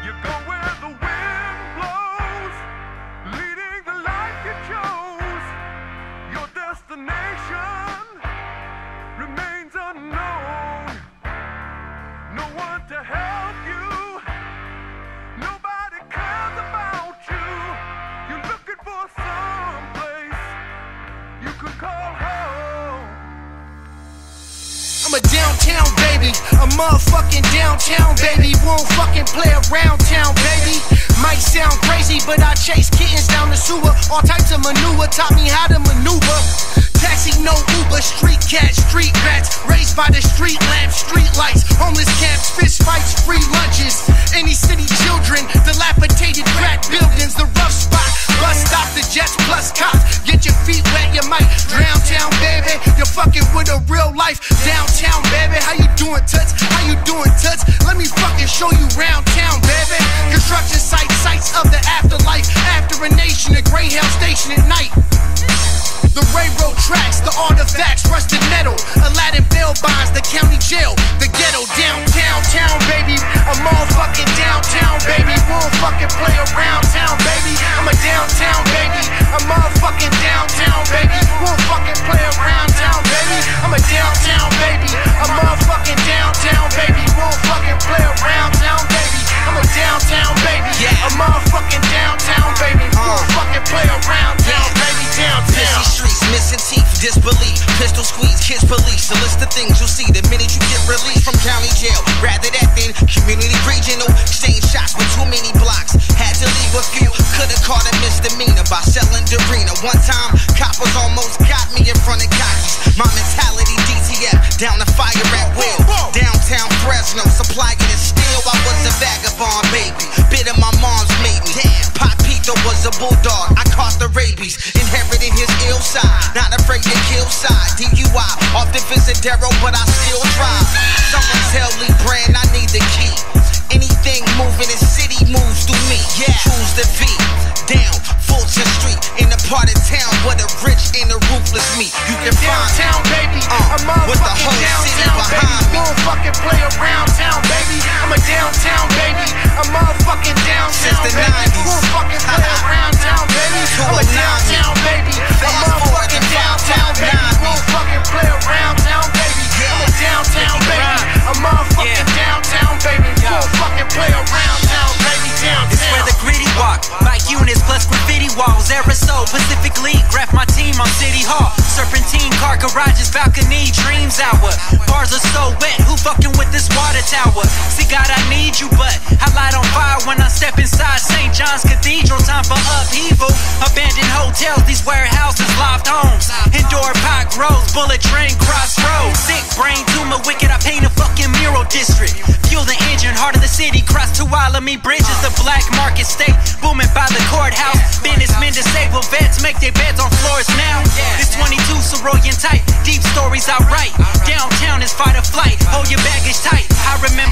You go where the wind blows, leading the life you chose. Your destination remains unknown. No one to help you, nobody cares about you. You're looking for some place you could call home. I'm a downtown baby, a motherfucking downtown baby. Won't fucking play around town, baby. Might sound crazy, but I chase kittens down the sewer. All types of maneuver taught me how to maneuver. Taxi, no Uber, street cats, street rats. Raised by the street lamps, street lights. Homeless camps, fist fights, free lunches. Any city children, dilapidated crack buildings. The rough spot, bus stop, the jets plus cops. Get your feet wet, you might drown town, baby. You're fucking with a real life downtown, baby. How you doing, Tuts? How you doing, Tuts? Let me fucking show you round town, baby. Construction site, sites of the afterlife. After a nation, a Greyhound station at night. The railroad tracks, the artifacts, rusted metal, Aladdin bail bonds, the county jail, the ghetto, downtown, town, baby. A motherfucking downtown, baby. Won't fucking play around town, baby. I'm a downtown, baby. A motherfucking downtown, baby. Won't fucking play around town, baby. I'm a downtown, baby. A motherfucking downtown, baby. Won't fucking play around town, baby. I'm a downtown, baby. A motherfucking downtown, baby. Won't fucking play around town, baby. Downtown. Streets, missing teeth, disbelief, pistol squeeze, kids police. A list of things you'll see the minute you get released from county jail. Rather that than community regional, exchange shots with too many blocks. Had to leave a few, could've caught a misdemeanor by selling Dorina. One time, coppers almost got me in front of cockies. My mentality DTF, down the fire at will. Downtown Fresno, supplying it still. I was a vagabond baby, bit of my mom's made me. Papito was a bulldog, I caught the rabies. Inherited his ill side, not afraid to kill side. DUI, off the Visadero, but I still drive. Someone tell Lee Brand I need the key. Anything moving in city moves through me. Choose the V, down Fulton Street, in the part of town where the rich and the ruthless meet. You can find downtown, baby. With the whole city behind me. Won't fucking play around town, baby. I'm a downtown, baby. A motherfucking downtown, since the baby. 90s. Won't fucking play around town, baby. I'm a downtown, baby. A motherfucking downtown, baby. Won't fucking play around town, baby. I'm a downtown, baby. A motherfucking downtown, baby. Won't fucking play around town, baby. Downtown. It's where the gritty walk, bike units plus graffiti walls. Aerosol, Pacific League, graph my team on City Hall. Serpentine, car garages, balcony, dreams hour. Bars are so wet, who fucking with this water tower? See God, I need you, but I light on fire when I step inside St. John's Cathedral. Time for upheaval, abandoned hotels, these warehouses, loft homes. Indoor pot grows, bullet train crossroads. Sick brain tumor, wicked, I paint a fucking mural district. Fuel the engine, heart of the city, cross two Alamy bridges. The black market state, booming by the courthouse. Businessmen, disabled vets, make their beds on floors now. This 22 Soroyan tight, deep stories I write. Downtown is fight or flight, hold your baggage tight. I remember